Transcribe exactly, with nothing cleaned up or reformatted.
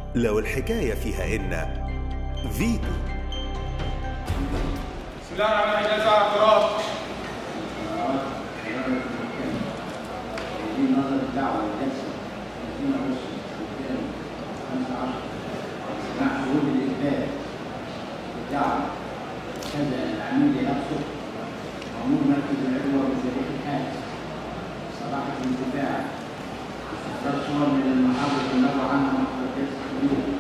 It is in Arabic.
لو الحكاية فيها إن فيتو. بسم الله الرحمن الرحيم. جلسة اعتراض. في نظر الدعوة الجلسة ثلاثين أغسطس ألفين وخمسة عشر استماع شهود الإثبات الدعوة كذا العميد نفسه مأمور مركز العدوى بشريك الحادث صلاح الانتفاع استخراج صور من المحاضر النبوي عنها مقر الجلسة اليوم